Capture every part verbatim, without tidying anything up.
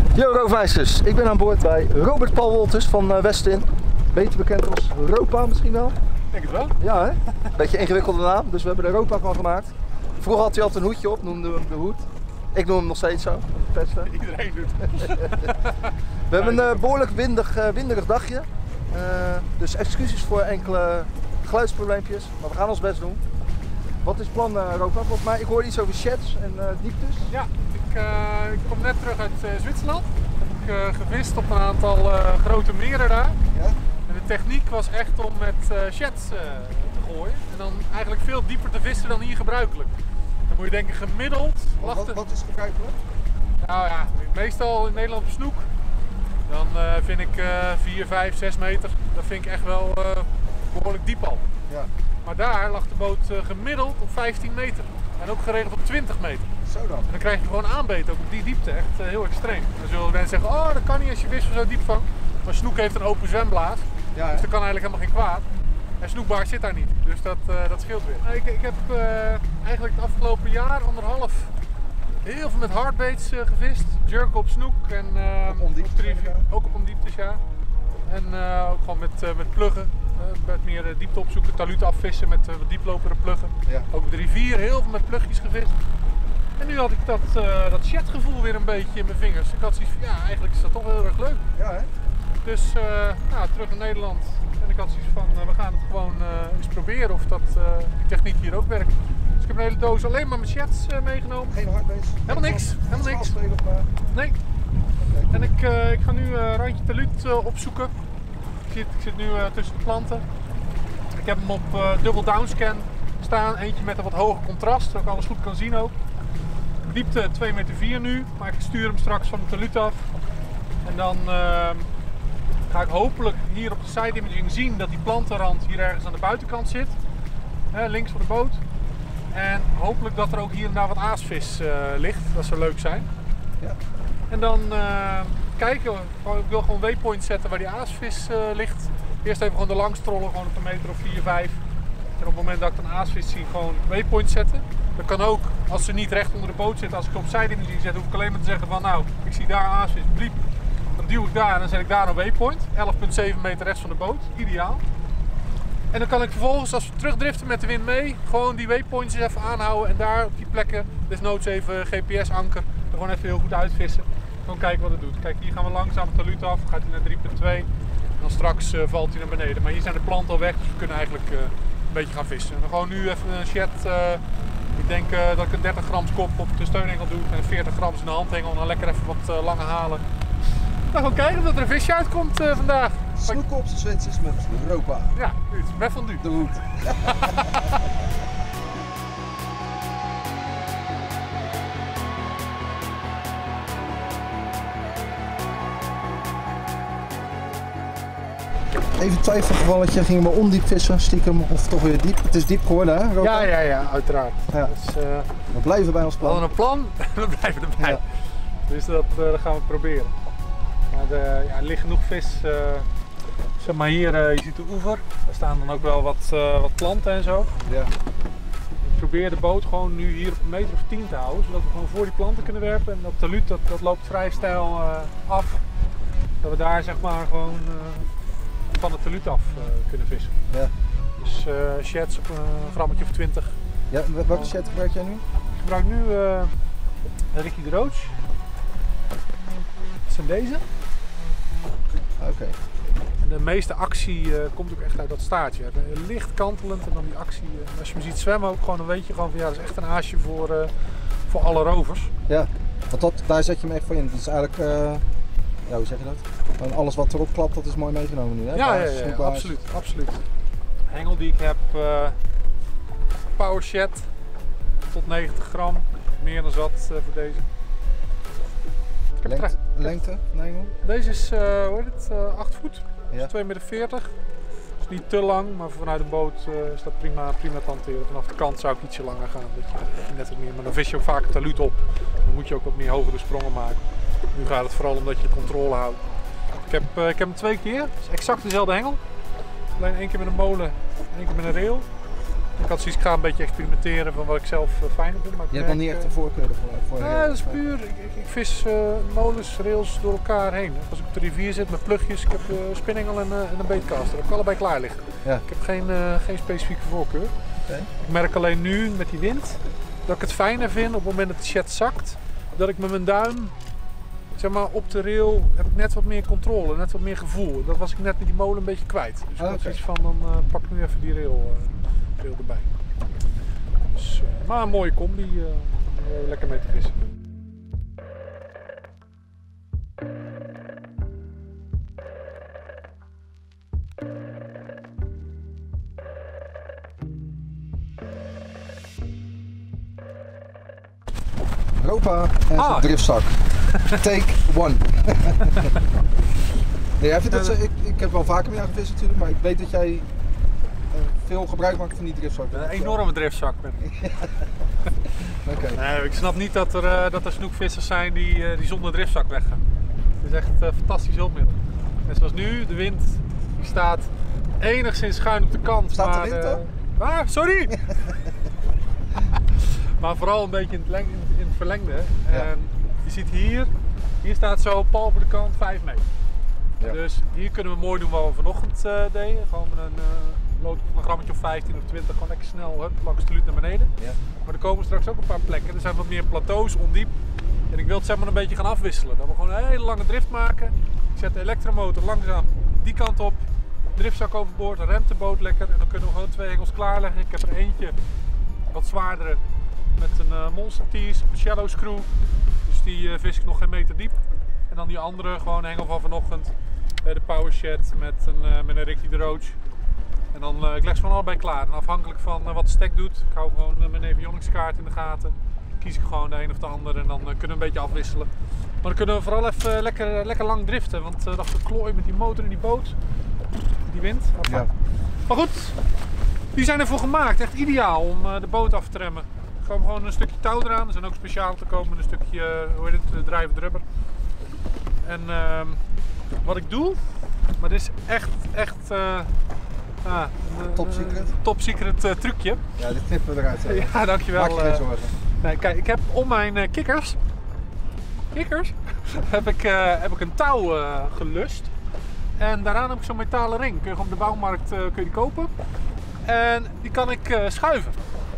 Yo roofmeisters, ik ben aan boord bij Robert Paul Wolters van uh, Westin. Beter bekend als Ropa misschien wel? Ik denk het wel. Ja hè? Beetje ingewikkelde naam, dus we hebben er Ropa van gemaakt. Vroeger had hij altijd een hoedje op, noemden we hem de hoed. Ik noem hem nog steeds zo, pesten. Iedereen doet het. We hebben een uh, behoorlijk windig, uh, winderig dagje. Uh, dus excuses voor enkele geluidsprobleempjes, maar we gaan ons best doen. Wat is het plan, uh, Ropa? Volgens mij, ik hoorde iets over sheds en uh, dieptes. Ja, ik, uh, ik kom net terug uit uh, Zwitserland. Ik heb uh, gevist op een aantal uh, grote meren daar. Ja? En de techniek was echt om met uh, sheds uh, te gooien. En dan eigenlijk veel dieper te vissen dan hier gebruikelijk. Dan moet je denken gemiddeld. Wat, wat, wat is gebruikelijk? Nou ja, meestal in Nederland op snoek. Dan uh, vind ik uh, vier, vijf, zes meter. Dat vind ik echt wel uh, behoorlijk diep al. Ja. Maar daar lag de boot uh, gemiddeld op vijftien meter. En ook geregeld op twintig meter. Zo dan. En dan krijg je gewoon aanbeet, ook op die diepte, echt uh, heel extreem. Dan zullen mensen zeggen, oh dat kan niet als je vis zo diep vangt. Maar snoek heeft een open zwemblaas, Ja, dus dat kan eigenlijk helemaal geen kwaad. En snoekbaar zit daar niet, dus dat, uh, dat scheelt weer. Ik, ik heb uh, eigenlijk het afgelopen jaar, anderhalf, heel veel met hardbaits uh, gevist. Jerk op snoek en uh, Op ondieptes, op drie, ja. ook op ondieptes, ja. En uh, ook gewoon met, uh, met pluggen. Uh, met meer uh, diepte opzoeken, taluten afvissen met uh, wat dieplopere pluggen. Ja. Ook op de rivier heel veel met plugjes gevist. En nu had ik dat, uh, dat chatgevoel weer een beetje in mijn vingers. Ik had zoiets van, ja, eigenlijk is dat toch wel heel erg leuk. Ja hè? Dus uh, nou, terug naar Nederland. En ik had zoiets van, uh, we gaan het gewoon uh, eens proberen of dat, uh, die techniek hier ook werkt. Dus ik heb een hele doos alleen maar met chats uh, meegenomen. Geen hardbase? Helemaal niks, helemaal niks. Afspelen, maar... Nee. Okay. En ik, uh, ik ga nu uh, randje taluut uh, opzoeken. Ik zit, ik zit nu uh, tussen de planten. Ik heb hem op uh, dubbel downscan staan. Eentje met een wat hoger contrast, zodat ik alles goed kan zien ook. Diepte twee meter vier nu, maar ik stuur hem straks van de taluut af. En dan uh, ga ik hopelijk hier op de side imaging zien dat die plantenrand hier ergens aan de buitenkant zit. Hè, links van de boot. En hopelijk dat er ook hier en daar wat aasvis uh, ligt. Dat zou leuk zijn. Ja. En dan uh, kijken, ik wil gewoon waypoint zetten waar die aasvis uh, ligt. Eerst even gewoon er langs trollen, gewoon op een meter of vier, vijf. En op het moment dat ik een aasvis zie, gewoon waypoint zetten. Dat kan ook, als ze niet recht onder de boot zitten, als ik op zijdimensie zet, hoef ik alleen maar te zeggen van nou, ik zie daar aasvis, bliep. Dan duw ik daar en dan zet ik daar een waypoint. elf komma zeven meter rechts van de boot, ideaal. En dan kan ik vervolgens, als we terugdriften met de wind mee, gewoon die waypoints even aanhouden. En daar op die plekken, desnoods even G P S-anker, er gewoon even heel goed uitvissen. Gewoon kijken wat het doet. Kijk, hier gaan we langzaam de taluut af, gaat hij naar drie komma twee. En dan straks uh, valt hij naar beneden. Maar hier zijn de planten al weg, dus we kunnen eigenlijk uh, een beetje gaan vissen. En dan gewoon nu even een chat. Uh, ik denk uh, dat ik een dertig grams kop op de steunhengel doe en een veertig grams in de handhengel. En dan lekker even wat uh, lange halen. Dan gewoon kijken of er een visje uitkomt uh, vandaag. Snoeken op de Zwitsers met Ropa. Ja, met van du. De hoed. Even twijfelgevalletje, gingen we ondiep vissen, stiekem, of toch weer diep. Het is diep geworden hè, Ropa? Ja, ja, ja, uiteraard. Ja. Dus, uh, we blijven bij ons we plan. hadden een plan, we blijven erbij. Ja. Dus dat, uh, dat gaan we proberen. Maar de, ja, er ligt genoeg vis. Uh, zeg maar hier, uh, je ziet de oever. Daar staan dan ook wel wat, uh, wat planten en zo. Ja. Ik probeer de boot gewoon nu hier op een meter of tien te houden, zodat we gewoon voor die planten kunnen werpen. En dat taluut, dat, dat loopt vrij steil uh, af. Dat we daar zeg maar gewoon uh, van het taluut af uh, kunnen vissen. Ja. Dus uh, sheds op een grammetje of twintig. Ja, welke set gebruik jij nu? Ik gebruik nu uh, Ricky de Roach. Dat zijn deze. Oké. Okay. En de meeste actie uh, komt ook echt uit dat staartje. Licht kantelend en dan die actie. Uh, als je hem ziet zwemmen ook gewoon, dan weet je gewoon van ja, dat is echt een aasje voor, uh, voor alle rovers. Ja, want dat, daar zet je hem echt voor in. Dat is eigenlijk, uh, ja, hoe zeg je dat? En alles wat erop klapt, dat is mooi meegenomen nu hè? Ja, ja, ja, ja, absoluut, absoluut. Hengel die ik heb, uh, Power Shed tot negentig gram. Meer dan zat uh, voor deze. Ik heb lengte, lengte nee, deze is uh, hoe heet het, uh, acht voet, ja. dus twee meter veertig. Is niet te lang, maar vanuit een boot uh, is dat prima, prima te hanteren. Vanaf de kant zou ik ietsje langer gaan, dat je, dat je net wat meer, maar dan vis je ook vaak het taluut op. Dan moet je ook wat meer hogere sprongen maken. Nu gaat het vooral omdat je de controle houdt. Ik heb, uh, ik heb hem twee keer, het is exact dezelfde hengel. Alleen één keer met een molen, één keer met een rail. Ik had zoiets, ik ga een beetje experimenteren van wat ik zelf uh, fijner vind. Maar je hebt nog niet echt een voorkeur voor? voor Nee, dat is puur. Ik, ik, ik vis uh, molens, rails door elkaar heen. Als ik op de rivier zit met plugjes, ik heb uh, spinningel en, uh, en een beetcaster. Dat heb ik allebei klaar liggen. Ja. Ik heb geen, uh, geen specifieke voorkeur. Okay. Ik merk alleen nu met die wind dat ik het fijner vind op het moment dat de chat zakt, dat ik met mijn duim, zeg maar, op de rail heb ik net wat meer controle, net wat meer gevoel. Dat was ik net met die molen een beetje kwijt. Dus ik ah, had okay. zoiets van, dan uh, pak ik nu even die rail, uh, rail erbij. Dus, uh, maar een mooie combi, uh, uh, lekker mee te vissen. Europa en ah. zijn driftzak. Take one. Nee, jij vindt dat ze, ik, ik heb wel vaker met jou gevist natuurlijk, maar ik weet dat jij uh, veel gebruik maakt van die driftzak. Een enorme driftzak ben ik. Okay. Nee, ik snap niet dat er, uh, dat er snoekvissers zijn die, uh, die zonder driftzak weggaan. Het is echt een uh, fantastisch hulpmiddel. Net zoals nu, de wind die staat enigszins schuin op de kant. Staat maar, de wind uh, ook? Ah, sorry! Maar vooral een beetje in het, leng, in het verlengde. Ja. En je ziet hier, hier staat zo pal voor de kant vijf meter. Ja. Dus hier kunnen we mooi doen wat we vanochtend uh, deden. Gewoon met een uh, lood van een grammetje of vijftien of twintig, gewoon lekker snel hup, langs de luut naar beneden. Ja. Maar er komen straks ook een paar plekken. Er zijn wat meer plateaus, ondiep. En ik wil het zeg maar een beetje gaan afwisselen. Dat we gewoon een hele lange drift maken. Ik zet de elektromotor langzaam die kant op. Driftzak overboord, remt de boot lekker. En dan kunnen we gewoon twee hengels klaarleggen. Ik heb er eentje wat zwaardere met een uh, monster tease, een shallow screw. Dus die uh, vis ik nog geen meter diep. En dan die andere, gewoon hengel van vanochtend. Uh, de power shed met een, uh, met een Ricky de Roach. En dan uh, ik leg ze gewoon allebei klaar. En afhankelijk van uh, wat de stek doet, ik hou gewoon uh, mijn avionics kaart in de gaten. Kies ik gewoon de een of de ander en dan uh, kunnen we een beetje afwisselen. Maar dan kunnen we vooral even uh, lekker, uh, lekker lang driften. Want uh, dat geklooi met die motor in die boot, die wind. Ja. Maar goed, die zijn ervoor gemaakt. Echt ideaal om uh, de boot af te remmen. Er komen gewoon een stukje touw eraan. Er zijn ook speciaal te komen een stukje, uh, hoe heet het, drijvend rubber. En uh, wat ik doe, maar dit is echt, echt uh, ah, een, Top secret. Uh, top secret uh, trucje. Ja, dit knippen we eruit. Hè. Ja, dankjewel. Maak je geen uh, zorgen. nee, kijk, ik heb om mijn uh, kikkers, kikkers heb, ik, uh, heb ik een touw uh, gelust. En daaraan heb ik zo'n metalen ring. Kun je gewoon op de bouwmarkt uh, kun je die kopen. En die kan ik uh, schuiven.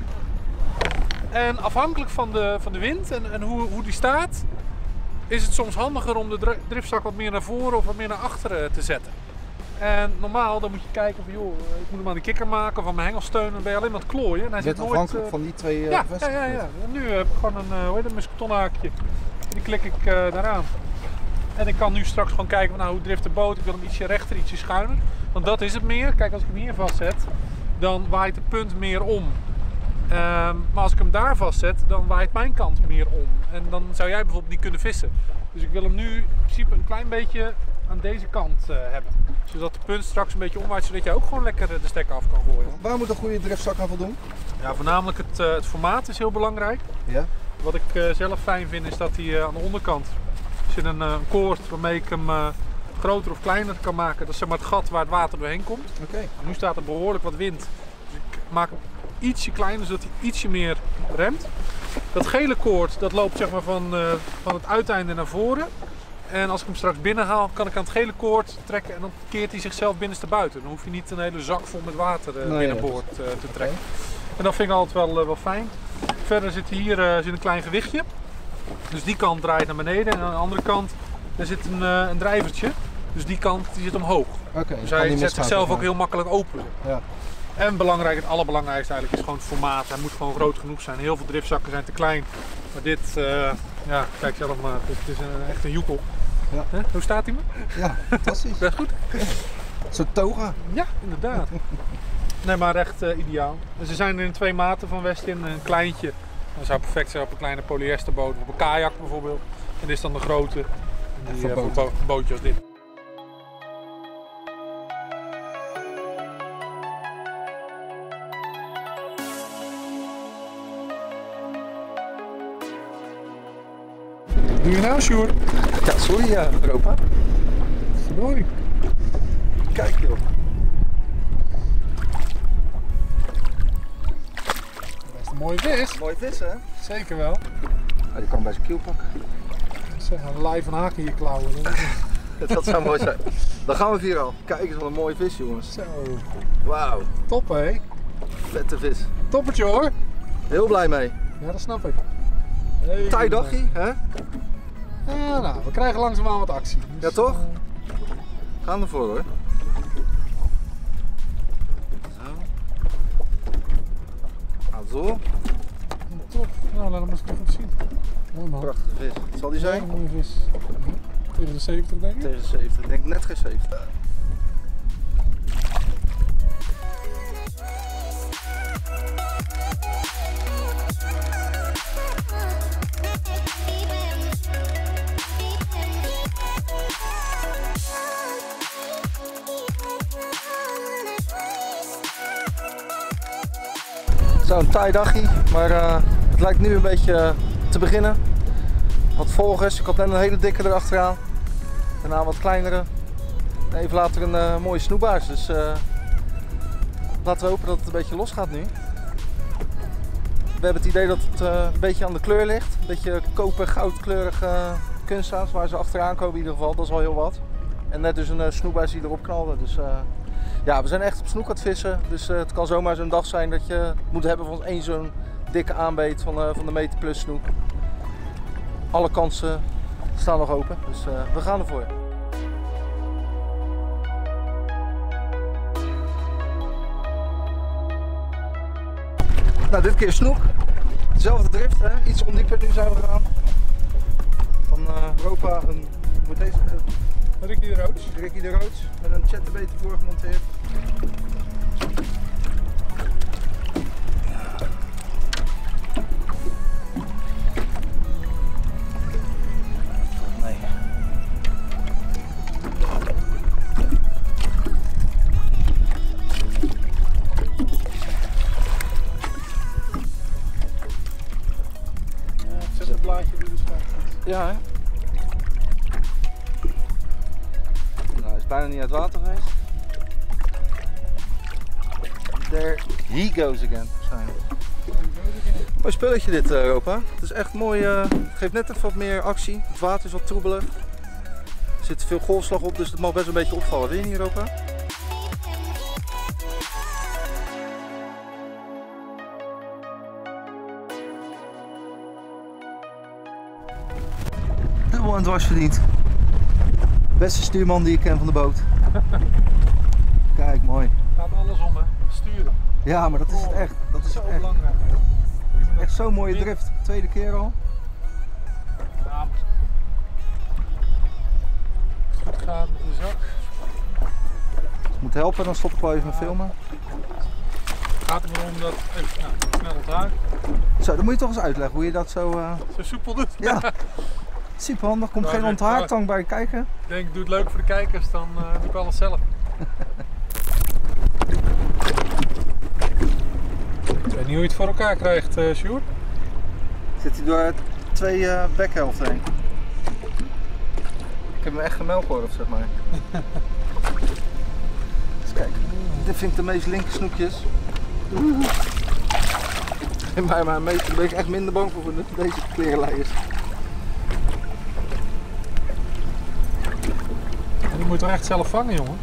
En afhankelijk van de, van de wind en, en hoe, hoe die staat, is het soms handiger om de driftzak wat meer naar voren of wat meer naar achteren te zetten. En normaal dan moet je kijken van joh, ik moet hem aan de kikker maken of aan mijn hengelsteun, dan ben je alleen maar het klooien. En hij Je bent zit afhankelijk nooit, uh, van die twee uh, ja, ja, ja, ja. En nu heb ik gewoon een, uh, hoe heet het, een musketonhaakje. Die klik ik uh, daaraan. En ik kan nu straks gewoon kijken van, nou, hoe drift de boot. Ik wil hem ietsje rechter, ietsje schuiner. Want dat is het meer. Kijk, als ik hem hier vastzet, dan waait de punt meer om. Um, maar als ik hem daar vastzet, dan waait mijn kant meer om. En dan zou jij bijvoorbeeld niet kunnen vissen. Dus ik wil hem nu in principe een klein beetje aan deze kant uh, hebben. Zodat de punt straks een beetje omwaait, zodat jij ook gewoon lekker de stekker af kan gooien. Waar moet een goede driftzak aan voldoen? Ja, voornamelijk het, uh, het formaat is heel belangrijk. Ja. Wat ik uh, zelf fijn vind is dat hij uh, aan de onderkant zit een, uh, een koord waarmee ik hem uh, groter of kleiner kan maken. Dat is zeg maar het gat waar het water doorheen komt. Okay. Nu staat er behoorlijk wat wind. Dus ik maak hem ietsje kleiner zodat hij ietsje meer remt. Dat gele koord dat loopt zeg maar van, uh, van het uiteinde naar voren. En als ik hem straks binnen haal, kan ik aan het gele koord trekken en dan keert hij zichzelf binnenstebuiten. Dan hoef je niet een hele zak vol met water uh, nee, binnenboord uh, te trekken. En dat vind ik altijd wel, uh, wel fijn. Verder zit hier uh, zit een klein gewichtje. Dus die kant draait naar beneden en aan de andere kant daar zit een, uh, een drijvertje. Dus die kant die zit omhoog. Okay, dus hij zet zichzelf ook heel makkelijk open. Ja. En belangrijk, het allerbelangrijkste eigenlijk is gewoon het formaat. Hij moet gewoon groot genoeg zijn. Heel veel driftzakken zijn te klein. Maar dit, uh, ja, kijk zelf maar. Het is, het is een, echt een joekel. Ja. Huh? Hoe staat hij me? Ja, fantastisch. Best goed. Zo'n toga. Ja, inderdaad. Nee, maar echt uh, ideaal. En ze zijn er in twee maten van Westin. Een kleintje, dat zou perfect zijn op een kleine polyesterboot. Op een kajak bijvoorbeeld. En dit is dan de grote. Die, voor, uh, boot. voor bo bootjes als dit. Doe je nou, Sjoerd? Ja, sorry, ja, Europa. Mooi. Kijk joh. Mooie vis. Mooie vis, hè? Zeker wel. Oh, die kan bij zijn kiel pakken. Zeg, een lei van haken in je klauwen. Dat zou mooi zijn. Dan gaan we vier al. Kijk eens wat een mooie vis, jongens. Zo. Wauw. Top, hé. Vette vis. Toppertje, hoor. Heel blij mee. Ja, dat snap ik. Hey, Taai dagje, hè? Ja, nou, we krijgen langzaamaan wat actie. Dus, Ja, toch? Uh... Gaan ervoor, hoor. Zo. Zo. Top. Nou, laat hem eens even goed zien. Mooi man. Prachtige vis. Wat zal die zijn? Ja, mooie vis. Tegen de zeventig, denk ik? Tegen de zeventig. Ik denk net geen zeventig. Zo'n taai dagje, maar uh, het lijkt nu een beetje uh, te beginnen. Wat volgers, ik had net een hele dikke erachteraan. Daarna wat kleinere. En even later een uh, mooie snoebaars. Dus uh, laten we hopen dat het een beetje los gaat nu. We hebben het idee dat het uh, een beetje aan de kleur ligt. Een beetje koper, goudkleurige uh, kunstzaad waar ze achteraan komen in ieder geval. Dat is al heel wat. En net dus een uh, snoebaars die erop knalde. Dus, uh, ja, we zijn echt op snoek aan het vissen. Dus uh, het kan zomaar zo'n dag zijn dat je moet hebben van één zo'n dikke aanbeet van, uh, van de meter plus snoek. Alle kansen staan nog open, dus uh, we gaan ervoor. Nou, dit keer snoek. Dezelfde drift, hè? Iets ondieper nu zijn we gegaan. Van uh, Europa een, moet deze, uh, Ricky de Roods. Ricky de Roods met een chatterbait ervoor gemonteerd. Nee. Ja, zet het blaadje die dus gaat. Ja, hè? Nou, hij is bijna niet uit het water geweest. There he goes again, waarschijnlijk. Mooi spulletje dit, uh, Europa. Het is echt mooi, uh, het geeft net even wat meer actie. Het water is wat troebeler. Er zit veel golfslag op, dus het mag best een beetje opvallen. Wil je niet, Europa? Dubbel en dwars verdiend. Beste stuurman die ik ken van de boot. Kijk, mooi. Gaat alles om, hè? Sturen. Ja, maar dat is het echt. Dat is zo echt, belangrijk. echt zo'n mooie drift. Tweede keer al. Ja, maar... Goed gaat met de zak. Als het moet helpen, dan stop ik wel even met filmen. Het gaat er maar om dat even nou, snel onthaken. Zo, dan moet je toch eens uitleggen hoe je dat zo... Uh... Zo soepel doet. Ja, super handig. Komt Nou, geen nee, onthaaktang bij kijken. Ik denk, doe het leuk voor de kijkers, dan uh, doe ik alles zelf. Ik weet niet hoe je het voor elkaar krijgt, uh, Sjoerd. Zit hij door twee uh, bekhelften heen. Ik heb hem echt gemelkhoord, zeg maar. Dus kijk, dit vind ik de meest linker snoekjes. En bij mijn meester ben ik echt minder bang voor deze klerenleiders. Die moet je toch echt zelf vangen, jongen?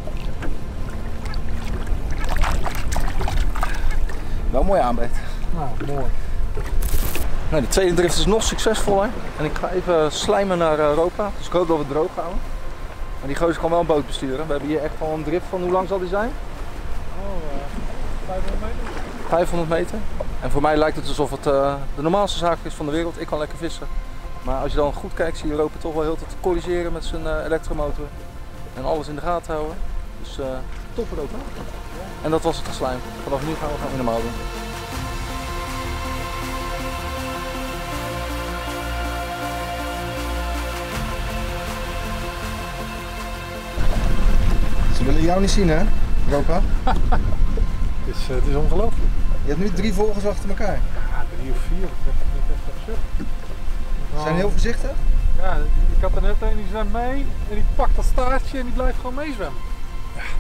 Wel mooi aanbeet. Nou, mooi. Nou, de tweede drift is nog succesvoller. En ik ga even slijmen naar Europa. Dus ik hoop dat we het droog houden. Maar die gozer kan wel een boot besturen. We hebben hier echt wel een drift van, hoe lang zal die zijn? Oh, uh, vijfhonderd meter? vijfhonderd meter. En voor mij lijkt het alsof het uh, de normaalste zaak is van de wereld. Ik kan lekker vissen. Maar als je dan goed kijkt, zie je Europa toch wel heel te corrigeren met zijn uh, elektromotor. En alles in de gaten houden. Dus uh, top Europa. En dat was het geslijm. Vanaf nu gaan we gaan we normaal doen. Ze willen jou niet zien, hè, Europa? Het is, uh, het is ongelooflijk. Je hebt nu drie volgers achter elkaar. Ja, drie of vier. Dat is echt absurd. Ze zijn heel voorzichtig. Ja, ik had er net een die zwemt mee en die pakt dat staartje en die blijft gewoon meezwemmen. Ja.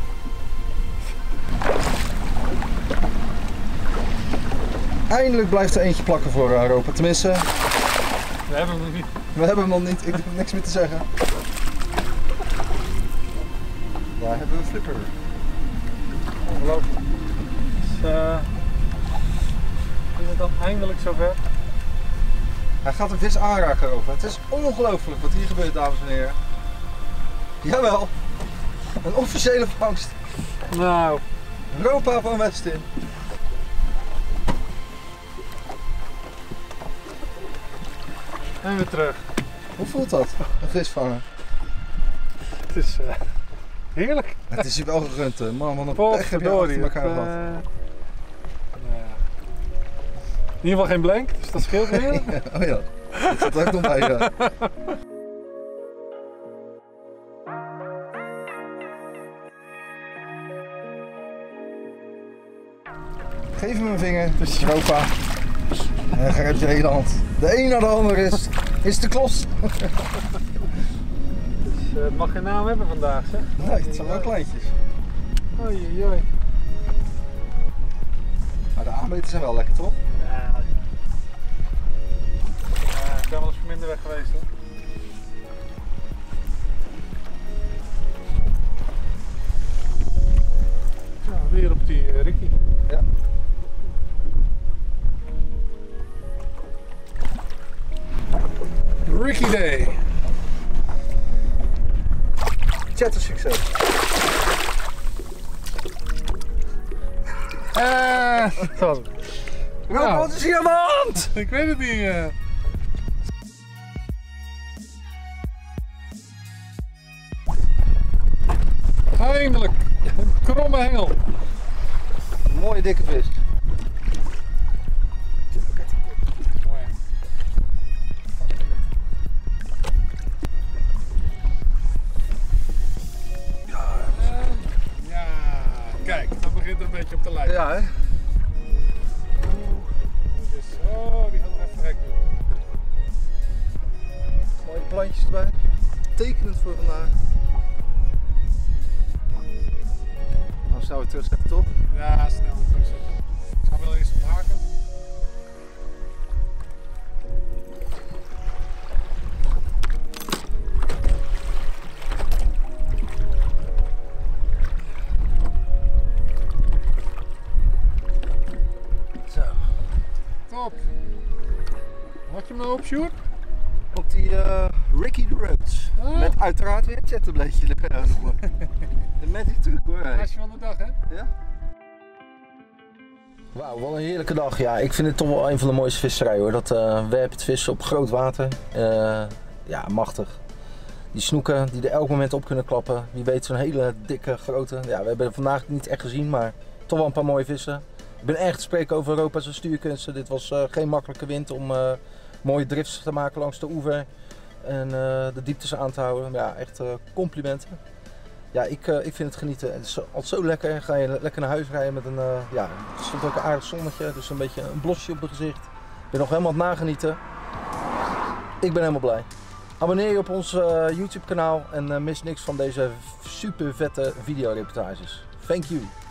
Eindelijk blijft er eentje plakken voor Europa. Tenminste, We hebben hem nog niet. we hebben hem nog niet. Ik heb niks meer te zeggen. Daar hebben we een flipper. Ongelooflijk. Dus, uh, is het dan eindelijk zover? Hij gaat een vis aanraken, Europa. Het is ongelooflijk wat hier gebeurt, dames en heren. Jawel, een officiële vangst. Nou, Europa van Westin. en weer terug. Hoe voelt dat, een vis vangen? Het is uh, heerlijk. Het is je wel gegund, hè. Man, wat een pech heb je Potverdorie, achter elkaar het, gehad. uh, nou ja. In ieder geval geen blank, dus dat scheelt weer. Ja, oh ja, dat zat ook nog bij. Ja. Geef hem een vinger, het is Europa. En dan ga ik uit je hele hand. De een naar de ander is, is de klos. Dus, uh, het mag geen naam hebben vandaag, zeg. Nee, het zijn wel kleintjes. Oei, oei, oei. Maar de aanbeten zijn wel lekker, toch? Ja, ja, ik ben wel eens voor minder weg geweest, hoor. Ja, weer op die uh, Ricky. Ja. Ricky Day. Chatter succes. Eh, dat. Rob, Nou. wat is hier aan de hand? Ik weet het niet. Uh. Eindelijk. Een kromme hengel. Een mooie dikke vis. Mooi. Ja, kijk, dat begint er een beetje op te lijken. Ja, hè? Dus, oh, die gaat nog even gek doen. Mooie plantjes erbij. Tekenend voor vandaag. Nou, snel weer terugzetten, toch? Ja, snel weer terugzetten. Ik ga wel eerst onthaken. Zo. Top. Had je hem nou op, Sjoerd? Op die uh, Ricky the Roads. Ah. Met uiteraard weer een chatterbleedje erbij nog. Met die truc hoor. Hey. Lijstje van de dag, hè? Ja? Wauw, wat een heerlijke dag. Ja, ik vind het toch wel een van de mooiste visserijen hoor. Dat uh, werpt vissen op groot water. Uh, ja, machtig. Die snoeken die er elk moment op kunnen klappen. Wie weet zo'n hele dikke, grote. Ja, we hebben er vandaag niet echt gezien, maar toch wel een paar mooie vissen. Ik ben echt te spreken over Europa's stuurkunsten. Dit was uh, geen makkelijke wind om uh, mooie drifts te maken langs de oever. En uh, de dieptes aan te houden. Ja, echt uh, complimenten. Ja, ik, uh, ik vind het genieten. Het is altijd zo lekker. Ga je lekker naar huis rijden met een, uh, ja, er stond ook een aardig zonnetje. Dus een beetje een blosje op mijn gezicht. Ik ben nog helemaal aan het nagenieten. Ik ben helemaal blij. Abonneer je op ons uh, YouTube kanaal en uh, mis niks van deze super vette videoreportages. Thank you.